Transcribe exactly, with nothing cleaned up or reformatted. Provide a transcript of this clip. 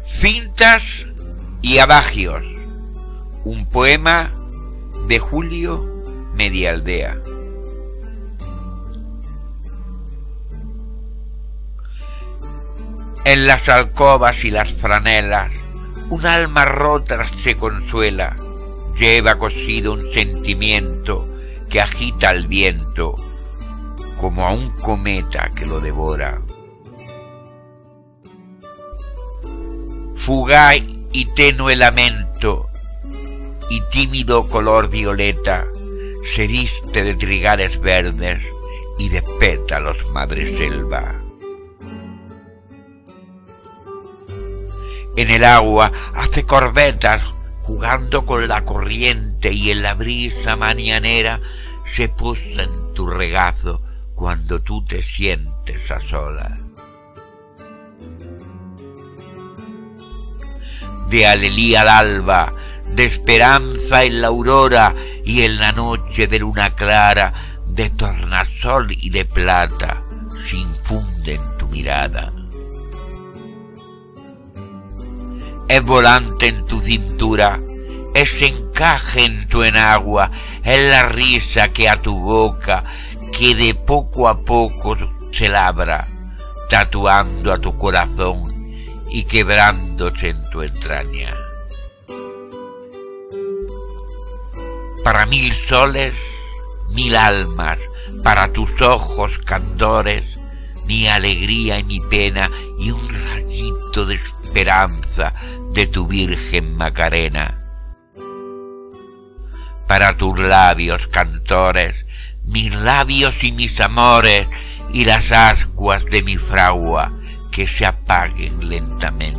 Cintas y adagios. Un poema de Julio Medialdea. En las alcobas y las franelas, un alma rota se consuela, lleva cosido un sentimiento que agita el viento, como a un cometa que lo devora. Fugaz y tenue lamento, y tímido color violeta, se viste de trigales verdes y de pétalos madreselva. En el agua hace corvetas jugando con la corriente, y en la brisa mañanera se posa en tu regazo cuando tú te sientes a solas. De alelía al alba, de esperanza en la aurora, y en la noche de luna clara, de tornasol y de plata, se infunde en tu mirada. Es volante en tu cintura, es encaje en tu enagua, es la risa que a tu boca, que de poco a poco se labra, tatuando a tu corazón y quebrándose en tu entraña. Para mil soles, mil almas, para tus ojos candores, mi alegría y mi pena, y un rayito de esperanza de tu Virgen Macarena. Para tus labios cantores, mis labios y mis amores, y las ascuas de mi fragua que se apaguen lentamente.